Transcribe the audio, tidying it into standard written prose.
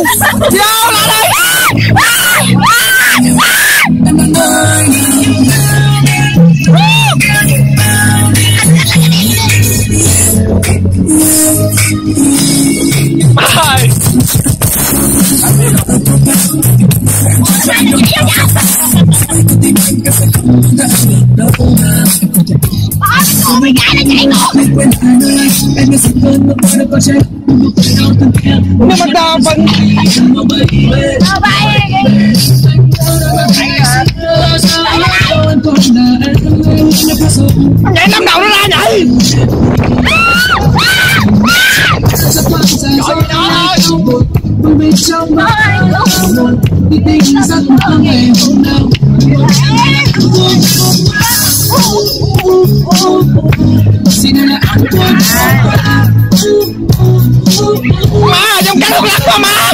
vô lại đây. Mày cái là chạy ngược. Nhưng mà đa phần nhảy năm đầu nó ra nhảy. Má trong cái thuốc lắc quá má.